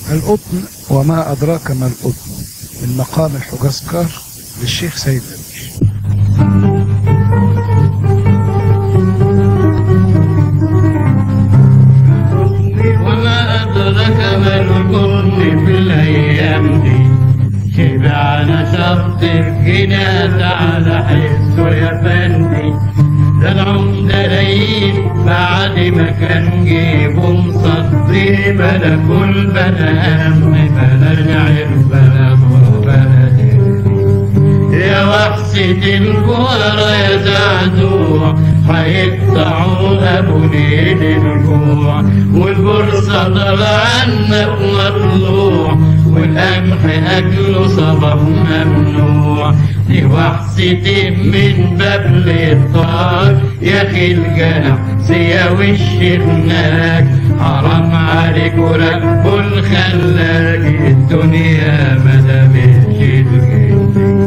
القطن وما أدراك ما القطن، من مقام الحجازكار للشيخ سيد درويش. وما أدراك ما القطن في الأيام دي، شبعنا شرط الجنات على حسه يا فندي. ده العمدة لين بعد ما كان جيبه مصدي، بلا كل بلا هم بلا نعر بلا بلا يا وحشة الكورة يا زعزوع، هيقطعوا أبو ليل الجوع، والبورصة طلع عنك مطلوع، والقمح أكله صبح ممنوع. دي وحشة من باب الطار يا أخي الجنح سياوي الشرناك، حرام عليك ورب الخلاك، الدنيا مدامتش الجنة.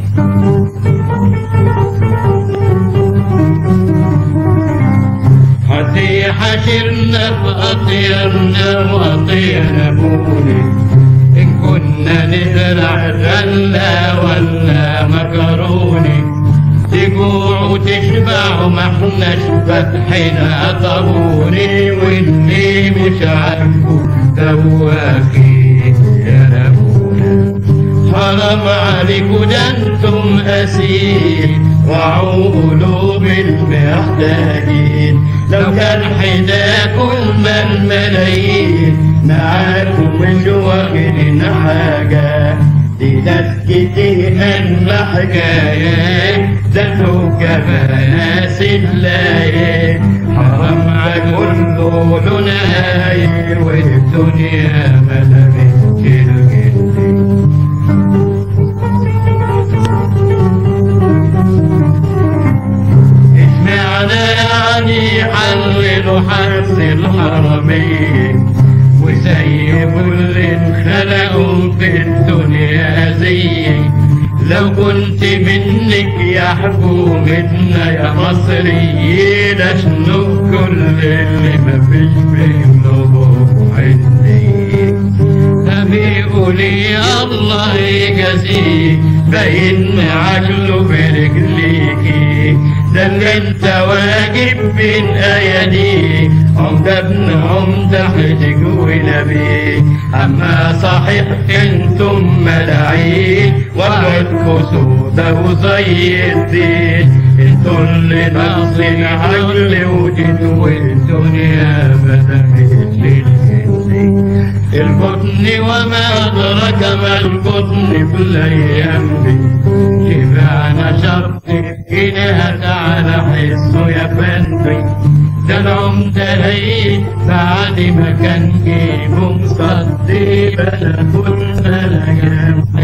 حشرنا فأطيرنا وأطير أبوني، إن كنا نزرع غلة ولا مكروني، تجوع وتشبع وما احناش فاتحين طابوني، واللي مش عاجبه دواكي يا نبونا. حرام عليكوا ده انتم أسير، وعوا قلوب المحتاجين، لو كان حداكم الملايين معاكم مش واخدين حاجة. دي دسكتي أنبا حكاية، ده انتوا كناس اللاية، حرام عليكم كله نهاية، والدنيا ملامتش الجنة. يعني حللوا حرس الحرمين، وسيبوا اللي انخلقوا في الدنيا زيي. لو كنت منك يا حكومتنا يا مصريين، اشنو كل اللي مفيش منه عندي. بيقول يا الله يجازيك، باين عقله برجليكي، ده اللي انت واجب بين اياديك، عمدة ابن عمدة حجج ونبي. اما صحيح انتم ملاعين، وعدكوا سودة وزي الدين، انتوا اللي ناقصين عقل ودين، والدنيا مدامتش الجنة. القطن وما أدرك ما القطن في الأيام دي، شبعنا شرط الجنات على حسه يا فندي. ده العمدة لين بعد ما كان جيبه مصدي، بلا كل بلا